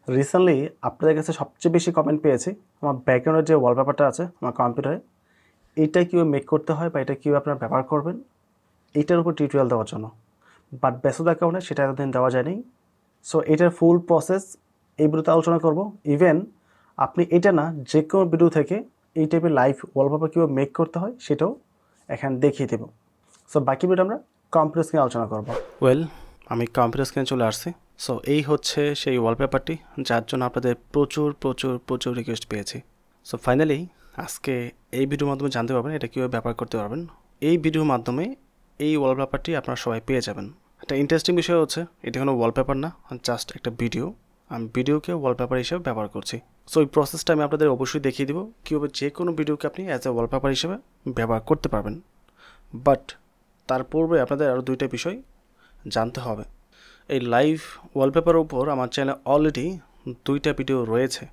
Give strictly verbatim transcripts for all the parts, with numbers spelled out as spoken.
Recently আপনাদের কাছে সবচেয়ে বেশি কমেন্ট পেয়েছি আমার ব্যাকগ্রাউন্ডের যে ওয়ালপেপারটা আছে আমার কম্পিউটারে, এইটা কীভাবে মেক করতে হয় বা এটা কীভাবে আপনারা ব্যবহার করবেন এইটার উপর টিউটোরিয়াল দেওয়ার জন্য। বাট ব্যস্ততার কারণে সেটা এতদিন দেওয়া যায়নি। সো এটার ফুল প্রসেস এই ভিডিওতে আলোচনা করব। ইভেন আপনি এটা না যে কোনো ভিডিও থেকে এই টাইপের লাইভ ওয়ালপেপার কীভাবে মেক করতে হয় সেটাও এখানে দেখিয়ে দেব। সো বাকি ভিডিও আমরা কম্পিউটার স্ক্রিনে আলোচনা করব। ওয়েল, আমি কম্পিউটার স্ক্রিনে চলে আসছি। সো এই হচ্ছে সেই ওয়ালপেপারটি যার জন্য আপনাদের প্রচুর প্রচুর প্রচুর রিকোয়েস্ট পেয়েছি। সো ফাইনালি আজকে এই ভিডিওর মাধ্যমে জানতে পারবেন এটা কীভাবে ব্যবহার করতে পারবেন। এই ভিডিওর মাধ্যমে এই ওয়ালপেপারটি আপনারা সবাই পেয়ে যাবেন। একটা ইন্টারেস্টিং বিষয় হচ্ছে এটা কোনো ওয়ালপেপার না, জাস্ট একটা ভিডিও। আমি ভিডিওকে ওয়ালপেপার হিসেবে ব্যবহার করছি। সো এই প্রসেসটা আমি আপনাদের অবশ্যই দেখিয়ে দেবো কীভাবে যে কোনো ভিডিওকে আপনি অ্যাজ এ ওয়ালপেপার হিসেবে ব্যবহার করতে পারবেন। বাট তার পূর্বে আপনাদের আরও দুইটা বিষয় জানতে হবে। এই লাইভ ওয়ালপেপারের উপর আমার চ্যানেলে অলরেডি দুইটা ভিডিও রয়েছে,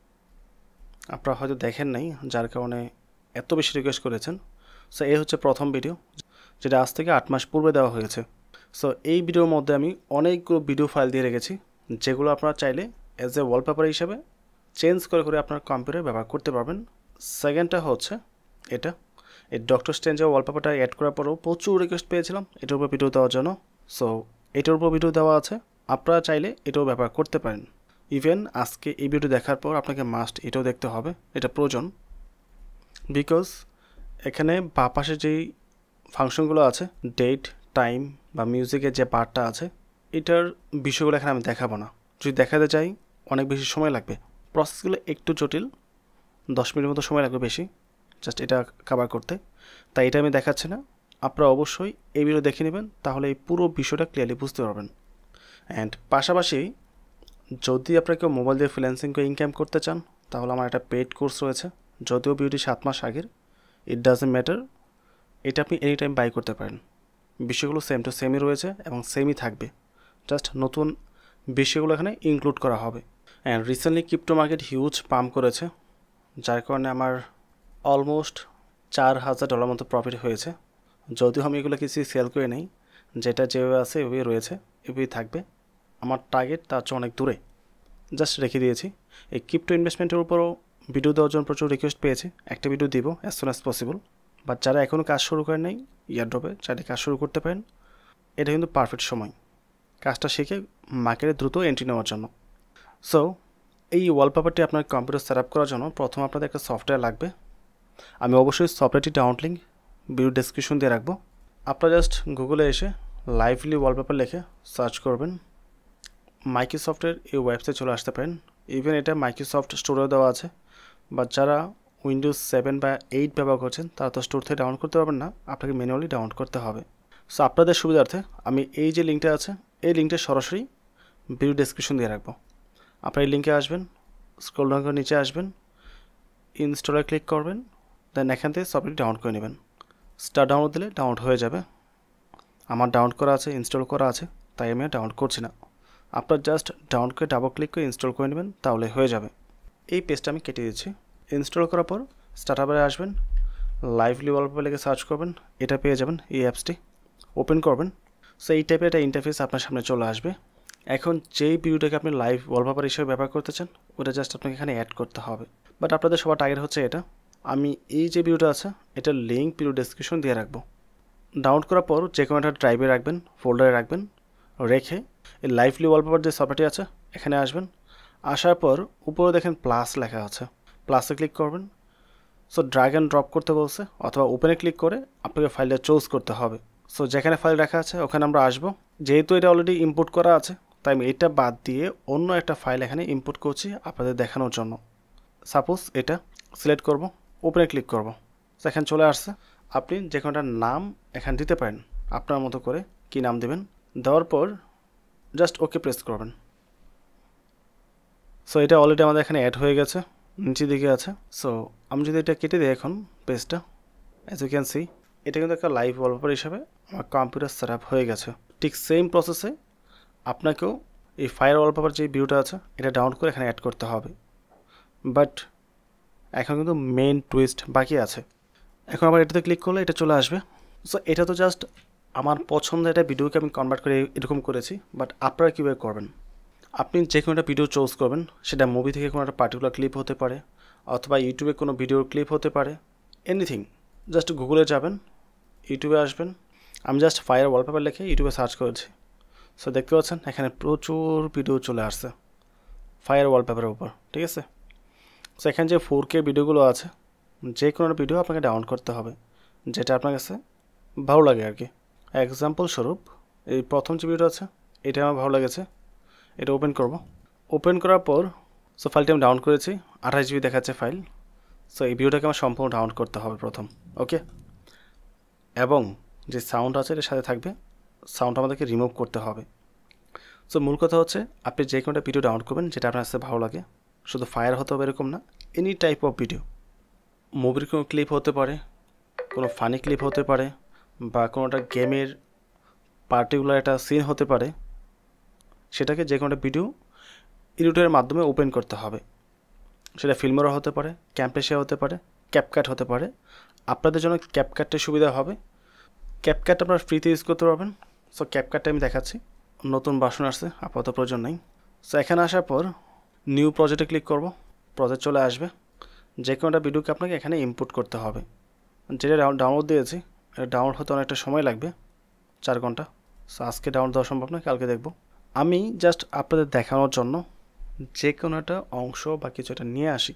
আপনারা হয়তো দেখেন নাই যার কারণে এত বেশি রিকোয়েস্ট করেছেন। সো এই হচ্ছে প্রথম ভিডিও যেটা আজ থেকে আট মাস পূর্বে দেওয়া হয়েছে। সো এই ভিডিওর মধ্যে আমি অনেকগুলো ভিডিও ফাইল দিয়ে রেখেছি যেগুলো আপনারা চাইলে অ্যাজ এ ওয়ালপেপার হিসেবে চেঞ্জ করে করে আপনার কম্পিউটারে ব্যবহার করতে পারবেন। সেকেন্ডটা হচ্ছে এটা, এই ডক্টর স্ট্রেঞ্জের ওয়ালপেপারটা অ্যাড করার পরেও প্রচুর রিকোয়েস্ট পেয়েছিলাম এটার উপর ভিডিও দেওয়ার জন্য। সো এটার উপর ভিডিও দেওয়া আছে, আপনারা চাইলে এটাও ব্যবহার করতে পারেন। ইভেন আজকে এই ভিডিও দেখার পর আপনাকে মাস্ট এটাও দেখতে হবে, এটা প্রয়োজন। বিকজ এখানে বা পাশে যেই ফাংশনগুলো আছে, ডেট, টাইম বা মিউজিকের যে পার্টটা আছে, এটার বিষয়গুলো এখানে আমি দেখাবো না। যদি দেখাতে চাই অনেক বেশি সময় লাগবে, প্রসেসগুলো একটু জটিল, দশ মিনিটের মতো সময় লাগবে বেশি জাস্ট এটা কভার করতে। তাই এটা আমি দেখাচ্ছি না, আপনারা অবশ্যই এই ভিডিও দেখে নেবেন, তাহলে এই পুরো বিষয়টা ক্লিয়ারলি বুঝতে পারবেন। অ্যান্ড পাশাপাশি যদি আপনারা কেউ মোবাইল দিয়ে ফ্রিল্যান্সিং করে ইনকাম করতে চান তাহলে আমার একটা পেইড কোর্স রয়েছে, যদিও ভিডিওটি সাত মাস আগের, ইট ডাজন্ট ম্যাটার, এটা আপনি এনি টাইম বাই করতে পারেন। বিষয়গুলো সেম টু সেমই রয়েছে এবং সেমই থাকবে, জাস্ট নতুন বিষয়গুলো এখানে ইনক্লুড করা হবে। And recently crypto market huge pump করেছে, যার কারণে আমার অলমোস্ট চার হাজার ডলার মতো প্রফিট হয়েছে। যদিও আমি এগুলো কিছু সেল করে নেই, যেটা যেভাবে আছে এভাবেই রয়েছে, এভাবেই থাকবে। আমার টার্গেট তার চেয়ে অনেক দূরে, জাস্ট রেখে দিয়েছি। এই ক্রিপ্টো ইনভেস্টমেন্টের উপরও ভিডিও দেওয়ার জন্য প্রচুর রিকোয়েস্ট পেয়েছি, একটা ভিডিও দিব as soon as possible. But যারা এখনও কাজ শুরু করেন নাই ইয়ারড্রপে, চাইলে কাজ শুরু করতে পারেন। এটা কিন্তু পারফেক্ট সময় কাজটা শিখে মার্কেটে দ্রুত এন্ট্রি নেওয়ার জন্য। সো এই ওয়ালপেপারটি আপনার কম্পিউটার সেট আপ করার জন্য প্রথম আপনাদের একটা সফটওয়্যার লাগবে। আমি অবশ্যই সফটওয়্যারটি ডাউনলোড লিঙ্ক ভিডিও ডেসক্রিপশন দিয়ে রাখবো। আপনারা জাস্ট গুগলে এসে লাইভলি ওয়ালপেপার লিখে সার্চ করবেন, মাইক্রোসফটের এই ওয়েবসাইট চলে আসতে পারেন। ইভেন এটা মাইক্রোসফট স্টোরেও দেওয়া আছে, বা যারা উইন্ডোজ সেভেন বা এইট ব্যবহার করছেন তারা তো স্টোর থেকে ডাউনলোড করতে পারবেন না, আপনাকে ম্যানুয়ালি ডাউনলোড করতে হবে। সো আপনাদের সুবিধার্থে আমি এই যে লিঙ্কটা আছে এই লিঙ্কটা সরাসরি ভিডিও ডেসক্রিপশন দিয়ে রাখবো। আপনারা এই লিঙ্কে আসবেন, স্ক্রল ডাউন করে নিচে আসবেন, ইনস্টলে ক্লিক করবেন, দেন এখান থেকে সফটওয়্যারটি ডাউনলোড করে নেবেন। স্টার ডাউনলোড দিলে ডাউনলোড হয়ে যাবে। আমার ডাউনলোড করা আছে, ইনস্টল করা আছে, তাই আমি ডাউনলোড করছি না। আপনার জাস্ট ডাউনলোড করে ডাবল ক্লিক করে ইনস্টল করে নেবেন, তাহলে হয়ে যাবে। এই পেজটা আমি কেটে দিচ্ছি। ইনস্টল করার পর স্টার্ট আপে আসবেন, লাইভলি ওয়ালপেপার লিখে সার্চ করবেন, এটা পেয়ে যাবেন। এই অ্যাপসটি ওপেন করবেন। সো এই টাইপের একটা ইন্টারফেস আপনার সামনে চলে আসবে। এখন যেই ভিডিওটাকে আপনি লাইভ ওয়ালপেপার হিসেবে ব্যবহার করতে চান ওটা জাস্ট আপনাকে এখানে অ্যাড করতে হবে। বাট আপনাদের সবার টার্গেট হচ্ছে এটা। আমি এই যে ভিডিওটা আছে এটার লিঙ্ক ভিডিও ডেসক্রিপশন দিয়ে রাখবো। ডাউনলোড করার পর যে কোনো একটা ড্রাইভে রাখবেন, ফোল্ডারে রাখবেন, রেখে এই লাইভলি ওয়ালপেপার যে সফটওয়্যারটি আছে এখানে আসবেন। আসার পর উপরে দেখেন প্লাস লেখা আছে, প্লাসে ক্লিক করবেন। সো ড্র্যাগ অ্যান্ড ড্রপ করতে বলছে, অথবা ওপেনে ক্লিক করে আপনাকে ফাইলটা চুজ করতে হবে। সো যেখানে ফাইল রাখা আছে ওখানে আমরা আসবো। যেহেতু এটা অলরেডি ইম্পোর্ট করা আছে তাই আমি এটা বাদ দিয়ে অন্য একটা ফাইল এখানে ইম্পোর্ট করছি আপনাদের দেখানোর জন্য। সাপোজ এটা সিলেক্ট করব, ওপেনে ক্লিক করব, এখানে চলে আসছে। আপনি যে কোনোটার নাম এখানে দিতে পারেন আপনার মতো করে, কি নাম দেবেন, দেওয়ার পর জাস্ট ওকে প্রেস করবেন। সো এটা অলরেডি আমাদের এখানে অ্যাড হয়ে গেছে, নিচের দিকে আছে। সো আমি যদি এটা কেটে দিই এখন পেজটা, অ্যাজ ইউ ক্যান সি এটা কিন্তু একটা লাইভ ওয়ালপেপার হিসাবে আমার কম্পিউটার সেট আপ হয়ে গেছে। ঠিক সেম প্রসেসে আপনাকেও এই ফায়ার ওয়ালপেপার যে ভিউটা আছে এটা ডাউনলোড করে এখানে অ্যাড করতে হবে। বাট এখন কিন্তু মেইন টুইস্ট বাকি আছে। এখন আবার এটাতে ক্লিক করলে এটা চলে আসবে। সো এটা তো জাস্ট আমার পছন্দের একটা ভিডিওকে আমি কনভার্ট করে এরকম করেছি, বাট আপনারা কীভাবে করবেন আপনি যে কোনো একটা ভিডিও চুজ করবেন, সেটা মুভি থেকে কোনো একটা পার্টিকুলার ক্লিপ হতে পারে অথবা ইউটিউবে কোনো ভিডিওর ক্লিপ হতে পারে, এনিথিং। জাস্ট গুগলে যাবেন, ইউটিউবে আসবেন। আমি জাস্ট ফায়ার ওয়ালপেপার লিখে ইউটিউবে সার্চ করেছি। সো দেখতে পাচ্ছেন এখানে প্রচুর ভিডিও চলে আসছে ফায়ার ওয়ালপেপারের উপর, ঠিক আছে। সো এখানে যে ফোর কে ভিডিওগুলো আছে, যে কোনো ভিডিও আপনাকে ডাউনলোড করতে হবে যেটা আপনার কাছে ভালো লাগে আর কি। এক্সাম্পল স্বরূপ এই প্রথম যে ভিডিওটা আছে এটা আমার ভালো লেগেছে, এটা ওপেন করব। ওপেন করার পর সো ফাইলটি আমি ডাউনলোড করেছি, আঠাশ জিবি দেখাচ্ছে ফাইল। সো এই ভিডিওটাকে আমার সম্পূর্ণ ডাউনলোড করতে হবে প্রথম, ওকে। এবং যে সাউন্ড আছে এটার সাথে থাকবে, সাউন্ড আমাদেরকে রিমুভ করতে হবে। সো মূল কথা হচ্ছে আপনি যে কোনোটা ভিডিও ডাউনলোড করবেন যেটা আপনার কাছে ভালো লাগে, শুধু ফায়ার হতে হবে এরকম না, এনি টাইপ অফ ভিডিও। মুভির কোনো ক্লিপ হতে পারে, কোনো ফানি ক্লিপ হতে পারে, বা কোনোটা গেমের পার্টিকুলার একটা সিন হতে পারে, সেটাকে যে কোনো ভিডিও এডিটরের মাধ্যমে ওপেন করতে হবে। সেটা ফিল্মেরও হতে পারে, ক্যাম্পেশিয়া হতে পারে, ক্যাপকাট হতে পারে। আপনাদের জন্য ক্যাপকাটটা সুবিধা হবে। ক্যাপকাট আপনারা ফ্রিতে ইউজ করতে পারবেন। সো ক্যাপকাটটা আমি দেখাচ্ছি, নতুন ভার্সন আসছে, আপাতত প্রয়োজন নেই। সো এখানে আসার পর নিউ প্রজেক্টে ক্লিক করব, প্রজেক্ট চলে আসবে। যে কোনোটা ভিডিওকে আপনাকে এখানে ইনপুট করতে হবে। যেটা ডাউনলোড দিয়েছি এটা ডাউনলোড হতে অনেকটা সময় লাগবে, চার ঘন্টা। সো আজকে ডাউনলোড দেওয়া সম্ভব না, কালকে দেখব। আমি জাস্ট আপনাদের দেখানোর জন্য যে কোনো একটা অংশ বা কিছু একটা নিয়ে আসি।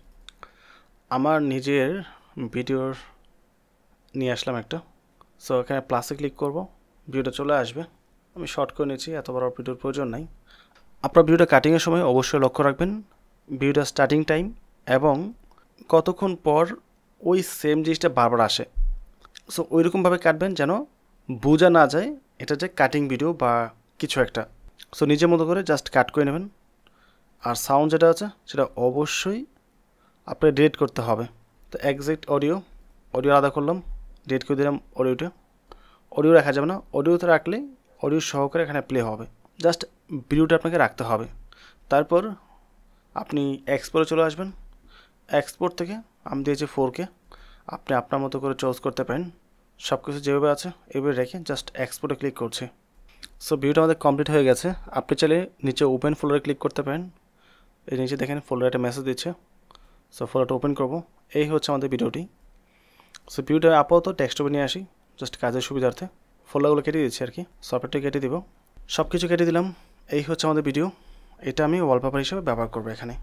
আমার নিজের ভিডিওর নিয়ে আসলাম একটা। সো এখানে প্লাসে ক্লিক করব, ভিডিওটা চলে আসবে। আমি শর্ট করে নিচ্ছি, এত বড় ভিডিওর প্রয়োজন নাই। আপনার ভিডিওটা কাটিংয়ের সময় অবশ্যই লক্ষ্য রাখবেন ভিডিওটা স্টার্টিং টাইম এবং কতক্ষণ পর ওই সেম জিনিসটা বারবার আসে। সো ওইরকমভাবে কাটবেন যেন বোঝা না যায় এটা যে কাটিং ভিডিও বা কিছু একটা। সো নিজের মতো করে জাস্ট কাট করে নেবেন। আর সাউন্ড যেটা আছে সেটা অবশ্যই আপনাকে ডিলিট করতে হবে। তো এক্সাক্ট অডিও অডিও আলাদা করলাম, ডিলিট করে দিলাম অডিওটা। অডিও রাখা যাবে না, অডিওতে রাখলে অডিও সহকারে এখানে প্লে হবে। জাস্ট ভিডিওটা আপনাকে রাখতে হবে। তারপর আপনি এক্সপোর্টে চলে আসবেন। এক্সপোর্ট থেকে আমি দিয়েছি ফোর কে, আপনি আপনার মতো করে চুজ করতে পারেন। সব কিছু যেভাবে আছে এভাবে রেখে জাস্ট এক্সপোর্টে ক্লিক করছি। সো ভিডিওটা আমাদের কমপ্লিট হয়ে গেছে। আপনি চাইলে নিচে ওপেন ফোল্ডারে ক্লিক করতে পারেন। এই নিচে দেখেন ফোল্ডারে একটা মেসেজ দিচ্ছে। সো ফোল্ডারটা ওপেন করব। এই হচ্ছে আমাদের ভিডিওটি। সো ভিডিওটা আপাতত ডেস্কটপে নিয়ে আসি জাস্ট কাজের সুবিধার্থে। ফোল্ডারগুলো কেটে দিচ্ছি আর কি, সফটওয়্যারটা কেটে দিব। সব কিছু কেটে দিলাম। এই হচ্ছে আমাদের ভিডিও। এটা আমি ওয়ালপেপার হিসেবে ব্যবহার করব। এখানে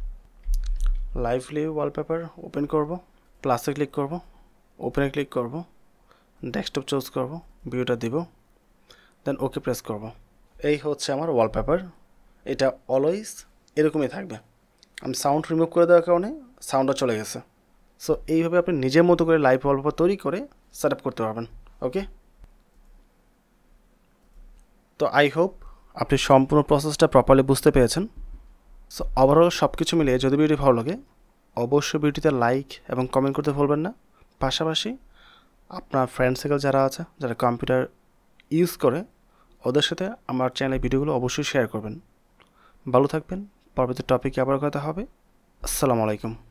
লাইভলি ওয়ালপেপার ওপেন করব, প্লাসে ক্লিক করব, ওপেনে ক্লিক করব, ডেস্কটপ চুজ করব, ভিডিওটা দিব, দেন ওকে প্রেস করব। এই হচ্ছে আমার ওয়ালপেপার। এটা অলওয়েজ এরকমই থাকবে। আমি সাউন্ড রিমুভ করে দেওয়ার কারণে সাউন্ডটা চলে গেছে। সো এইভাবে আপনি নিজের মতো করে লাইভ ওয়ালপেপার তৈরি করে সেট আপ করতে পারবেন, ওকে। তো আই হোপ আপনি সম্পূর্ণ প্রসেসটা প্রপারলি বুঝতে পেরেছেন। সো ওভারঅল সব কিছু মিলিয়ে যদি ভিডিওটি ভালো লাগে অবশ্যই ভিডিওতে লাইক এবং কমেন্ট করতে ভুলবেন না। পাশাপাশি আপনার ফ্রেন্ড সার্কেল যারা আছে, যারা কম্পিউটার ইউজ করে, ওদের সাথে আমার চ্যানেলের ভিডিওগুলো অবশ্যই শেয়ার করবেন। ভালো থাকবেন। পরবর্তী টপিকে আবার কথা হবে। আসসালামু আলাইকুম।